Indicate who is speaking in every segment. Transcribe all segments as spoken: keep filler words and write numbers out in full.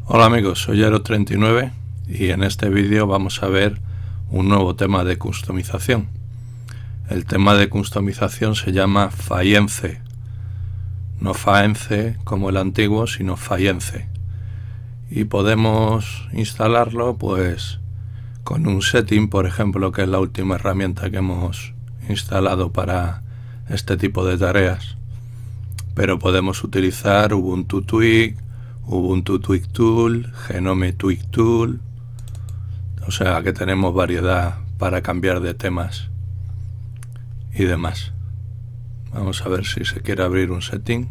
Speaker 1: Hola amigos, soy Aero treinta y nueve y en este vídeo vamos a ver un nuevo tema de customización. El tema de customización se llama Faience, no Faence como el antiguo, sino Faience, y podemos instalarlo pues con un setting, por ejemplo, que es la última herramienta que hemos instalado para este tipo de tareas, pero podemos utilizar Ubuntu Tweak, Ubuntu Tweak Tool, Genome Tweak Tool, o sea que tenemos variedad para cambiar de temas y demás. Vamos a ver si se quiere abrir un setting.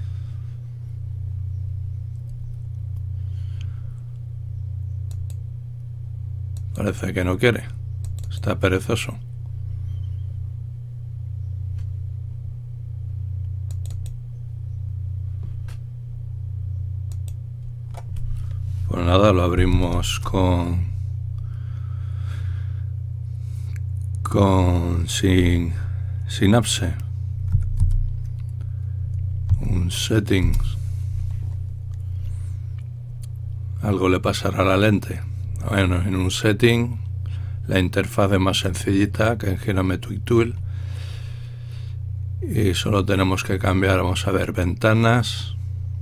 Speaker 1: Parece que no quiere, está perezoso. Pues nada, lo abrimos con con sin Synapse, un settings. Algo le pasará a la lente. Bueno, en un setting la interfaz es más sencillita que en Genome Tweak Tool y solo tenemos que cambiar, vamos a ver, ventanas,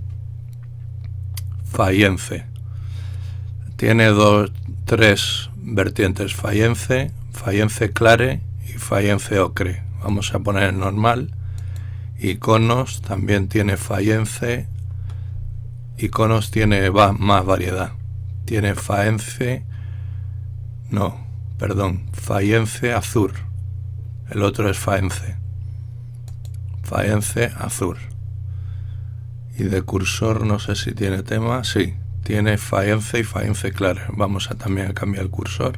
Speaker 1: Faience. Tiene dos, tres vertientes: Faience, Faience Clare y Faience Ocre. Vamos a poner el normal. Iconos también tiene Faience. Iconos tiene va, más variedad. Tiene Faience, no, perdón, Faience Azur. El otro es Faience. Faience Azur. Y de cursor no sé si tiene tema, sí. Tiene Faience y Faience Clare. Vamos a también a cambiar el cursor.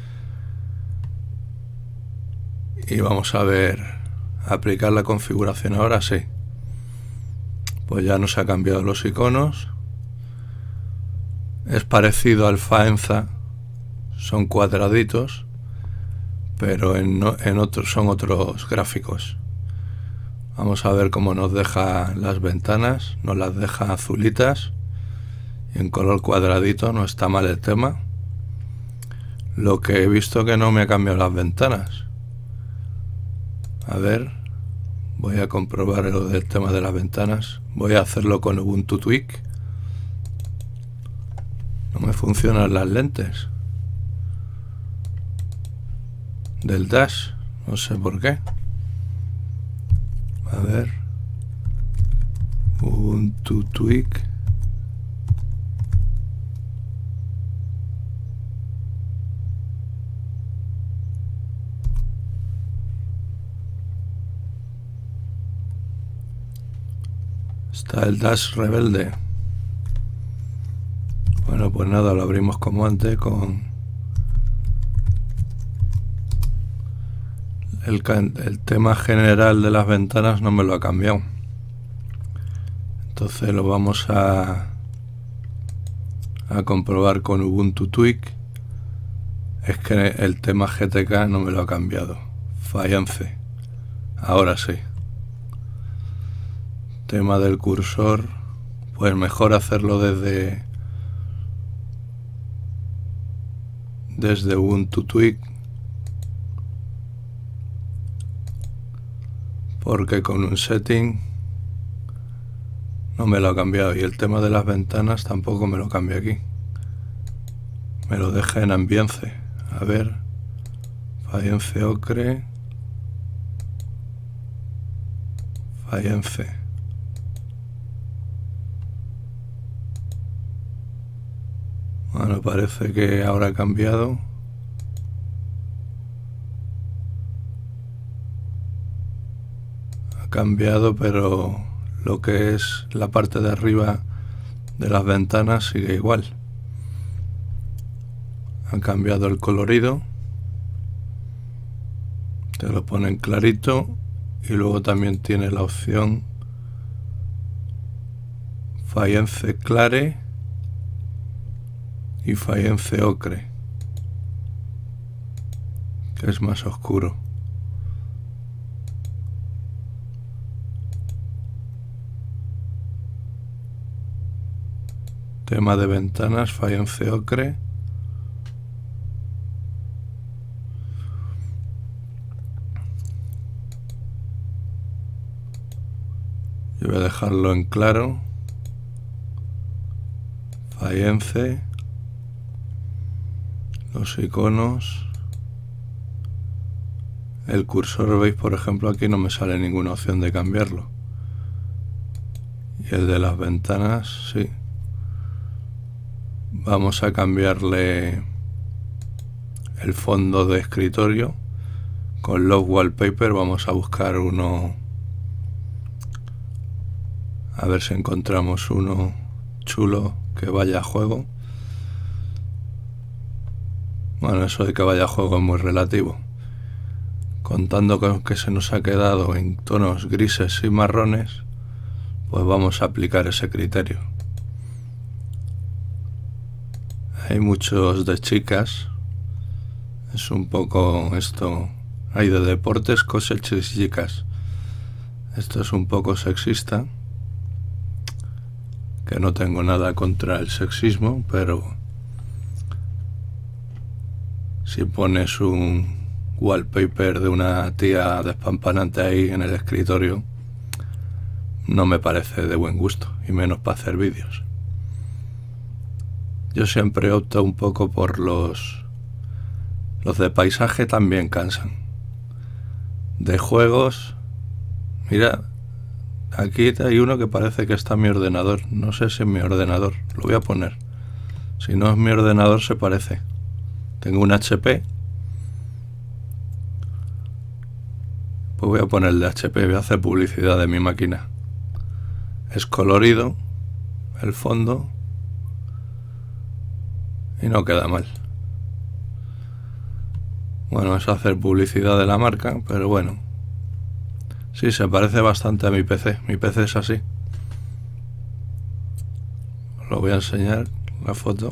Speaker 1: Y vamos a ver, aplicar la configuración ahora, sí. Pues ya nos ha cambiado los iconos. Es parecido al Faenza, son cuadraditos, pero en, en otros son otros gráficos. Vamos a ver cómo nos deja las ventanas. Nos las deja azulitas y en color cuadradito. No está mal el tema. Lo que he visto que no me ha cambiado las ventanas. A ver, voy a comprobar lo del tema de las ventanas. Voy a hacerlo con Ubuntu Tweak. No me funcionan las lentes del Dash, no sé por qué. A ver, Ubuntu Tweak. Está el Dash rebelde. Bueno, pues nada, lo abrimos como antes con el, el tema general de las ventanas. No me lo ha cambiado, entonces lo vamos a a comprobar con Ubuntu Tweak. Es que el tema G T K no me lo ha cambiado. Faience, ahora sí. Tema del cursor, pues mejor hacerlo desde desde Ubuntu Tweak, porque con un setting no me lo ha cambiado, y el tema de las ventanas tampoco me lo cambia aquí, me lo deja en ambience. A ver, Faience Ocre, Faience. Bueno, parece que ahora ha cambiado. Ha cambiado, pero lo que es la parte de arriba de las ventanas sigue igual. Han cambiado el colorido. Te lo ponen clarito. Y luego también tiene la opción Faience Clare y Faience Ocre, que es más oscuro. Tema de ventanas, faience ocre. Yo voy a dejarlo en claro. Faience. Los iconos. El cursor, veis, por ejemplo, aquí no me sale ninguna opción de cambiarlo. Y el de las ventanas, sí. Vamos a cambiarle el fondo de escritorio. Con Lock Wallpaper vamos a buscar uno. A ver si encontramos uno chulo que vaya a juego. Bueno, eso de que vaya a juego es muy relativo. Contando con que se nos ha quedado en tonos grises y marrones, pues vamos a aplicar ese criterio. Hay muchos de chicas. Es un poco esto. Hay de deportes, cosas chicas. Esto es un poco sexista. Que no tengo nada contra el sexismo, pero si pones un wallpaper de una tía despampanante ahí en el escritorio, no me parece de buen gusto, y menos para hacer vídeos. Yo siempre opto un poco por los los de paisaje, también cansan. De juegos, mira, aquí hay uno que parece que está en mi ordenador. No sé si es mi ordenador, lo voy a poner. Si no es mi ordenador, se parece. Tengo un H P. Pues voy a poner el de H P, voy a hacer publicidad de mi máquina. Es colorido el fondo y no queda mal. Bueno, es hacer publicidad de la marca, pero bueno. Sí, se parece bastante a mi P C. Mi P C es así. Os lo voy a enseñar, la foto.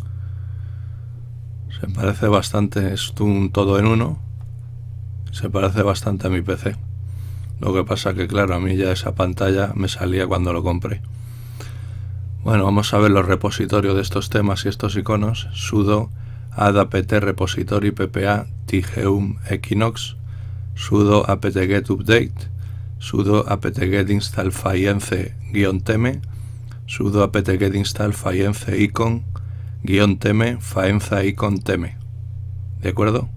Speaker 1: Se parece bastante, es un todo en uno. Se parece bastante a mi P C. Lo que pasa que, claro, a mí ya esa pantalla me salía cuando lo compré. Bueno, vamos a ver los repositorios de estos temas y estos iconos. Sudo add apt repository ppa tgeum equinox. Sudo apt-get update. Sudo apt-get install faience-teme. Sudo apt-get install faience icon-teme faience icon-teme. ¿De acuerdo?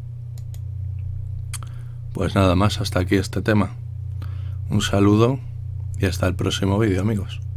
Speaker 1: Pues nada más, hasta aquí este tema. Un saludo y hasta el próximo vídeo, amigos.